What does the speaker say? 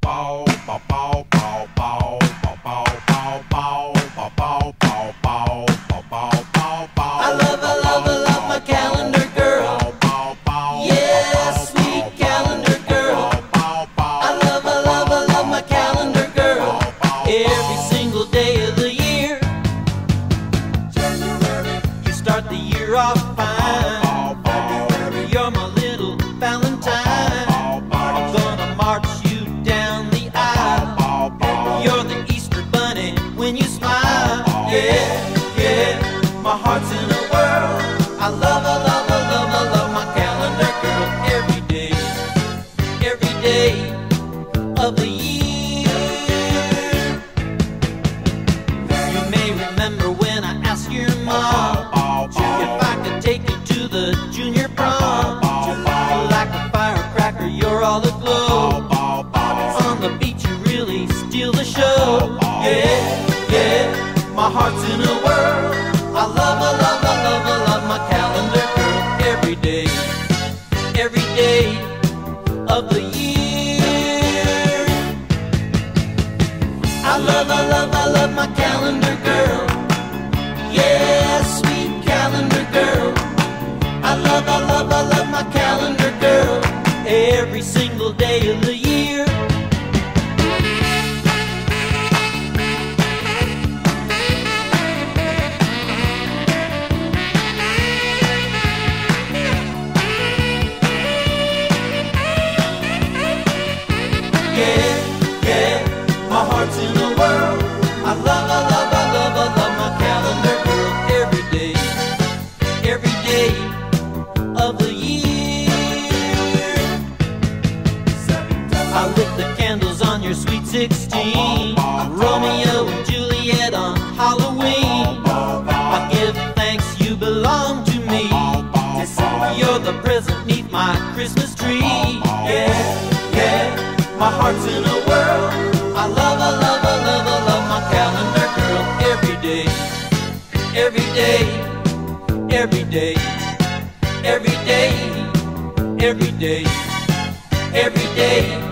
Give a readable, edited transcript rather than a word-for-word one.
love my calendar girl. Yes, sweet calendar girl. I love my calendar girl. Every single day of the year, you start the year off fine. You're my little Valentine. I'm gonna march you down the aisle. You're the Easter bunny when you smile. Yeah, my heart's in a whirl. I love my calendar girl. Every day of the year. You may remember when I asked your mom if I could take you to the junior prom. Like a firecracker, you're all aglow. On the beach, you really steal the show. Yeah, my heart's in a whirl. I love my calendar girl. Every day of the year. I love my calendar girl. Yeah, sweet calendar girl. I love my calendar girl. Every single day of the year. Yeah, my heart's in a whirl. I love my calendar girl. Every day of the year. I lit the candles on your sweet 16. Romeo and Juliet on Halloween. I give thanks you belong to me. You're the present neath my Christmas tree. Yeah, my heart's in a whirl. I love my calendar girl. Every day every day